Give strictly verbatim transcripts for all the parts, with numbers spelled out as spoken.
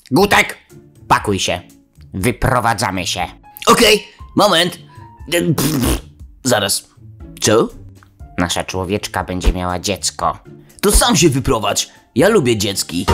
Gutek, pakuj się. Wyprowadzamy się. Okej, moment. Zaraz. Co? Nasza człowieczka będzie miała dziecko. To sam się wyprowadź. Ja lubię dziecki.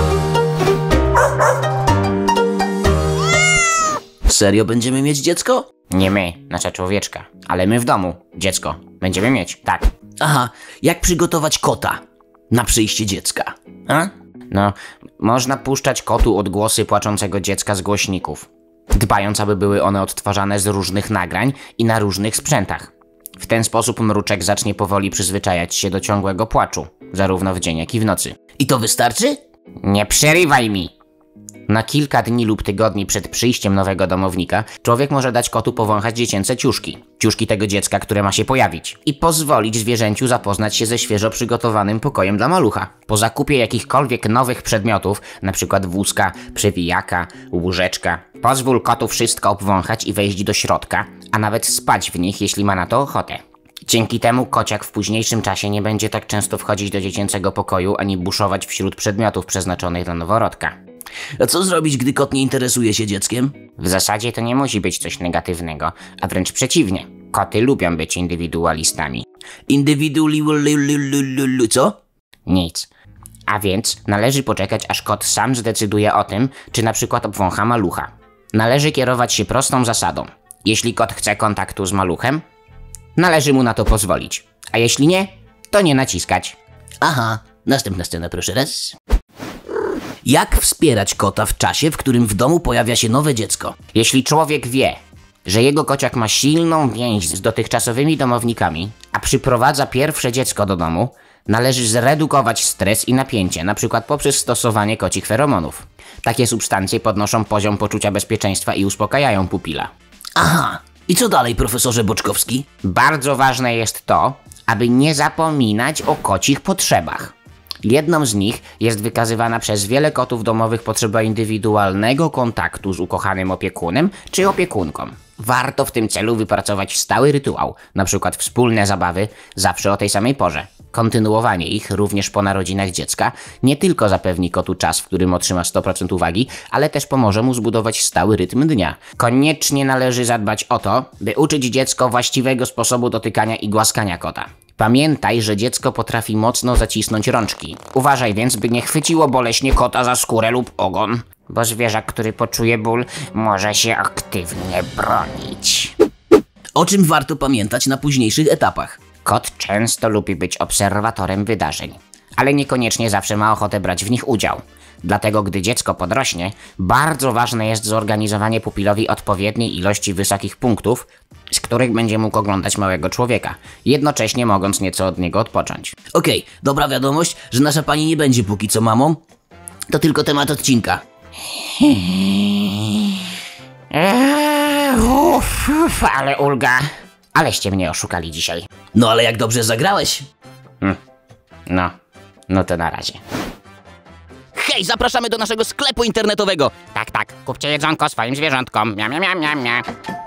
Serio będziemy mieć dziecko? Nie my, nasza człowieczka, ale my w domu. Dziecko. Będziemy mieć, tak. Aha, jak przygotować kota na przyjście dziecka? A? No, można puszczać kotu odgłosy płaczącego dziecka z głośników, dbając, aby były one odtwarzane z różnych nagrań i na różnych sprzętach. W ten sposób mruczek zacznie powoli przyzwyczajać się do ciągłego płaczu, zarówno w dzień, jak i w nocy. I to wystarczy? Nie przerywaj mi! Na kilka dni lub tygodni przed przyjściem nowego domownika człowiek może dać kotu powąchać dziecięce ciuszki. Ciuszki tego dziecka, które ma się pojawić. I pozwolić zwierzęciu zapoznać się ze świeżo przygotowanym pokojem dla malucha. Po zakupie jakichkolwiek nowych przedmiotów, np. wózka, przewijaka, łóżeczka, pozwól kotu wszystko obwąchać i wejść do środka, a nawet spać w nich, jeśli ma na to ochotę. Dzięki temu kociak w późniejszym czasie nie będzie tak często wchodzić do dziecięcego pokoju, ani buszować wśród przedmiotów przeznaczonych dla noworodka. A co zrobić, gdy kot nie interesuje się dzieckiem? W zasadzie to nie musi być coś negatywnego, a wręcz przeciwnie. Koty lubią być indywidualistami. Indywidualistami... co? Nic. A więc należy poczekać, aż kot sam zdecyduje o tym, czy na przykład obwącha malucha. Należy kierować się prostą zasadą. Jeśli kot chce kontaktu z maluchem, należy mu na to pozwolić. A jeśli nie, to nie naciskać. Aha, następna scena, proszę raz. Jak wspierać kota w czasie, w którym w domu pojawia się nowe dziecko? Jeśli człowiek wie, że jego kociak ma silną więź z dotychczasowymi domownikami, a przyprowadza pierwsze dziecko do domu, należy zredukować stres i napięcie, np. poprzez stosowanie kocich feromonów. Takie substancje podnoszą poziom poczucia bezpieczeństwa i uspokajają pupila. Aha, i co dalej, profesorze Boczkowski? Bardzo ważne jest to, aby nie zapominać o kocich potrzebach. Jedną z nich jest wykazywana przez wiele kotów domowych potrzeba indywidualnego kontaktu z ukochanym opiekunem czy opiekunką. Warto w tym celu wypracować stały rytuał, np. wspólne zabawy zawsze o tej samej porze. Kontynuowanie ich również po narodzinach dziecka nie tylko zapewni kotu czas, w którym otrzyma sto procent uwagi, ale też pomoże mu zbudować stały rytm dnia. Koniecznie należy zadbać o to, by uczyć dziecko właściwego sposobu dotykania i głaskania kota. Pamiętaj, że dziecko potrafi mocno zacisnąć rączki. Uważaj więc, by nie chwyciło boleśnie kota za skórę lub ogon, bo zwierzak, który poczuje ból, może się aktywnie bronić. O czym warto pamiętać na późniejszych etapach? Kot często lubi być obserwatorem wydarzeń, ale niekoniecznie zawsze ma ochotę brać w nich udział. Dlatego, gdy dziecko podrośnie, bardzo ważne jest zorganizowanie pupilowi odpowiedniej ilości wysokich punktów, z których będzie mógł oglądać małego człowieka, jednocześnie mogąc nieco od niego odpocząć. Okej, okay, dobra wiadomość, że nasza pani nie będzie póki co mamą. To tylko temat odcinka. Eee, uf, uf, ale ulga. Aleście mnie oszukali dzisiaj. No ale jak dobrze zagrałeś. Hmm. No, no to na razie. Hej, zapraszamy do naszego sklepu internetowego. Tak, tak, kupcie jedzonko swoim zwierzątkom. Mia, mia, mia, mia, mia.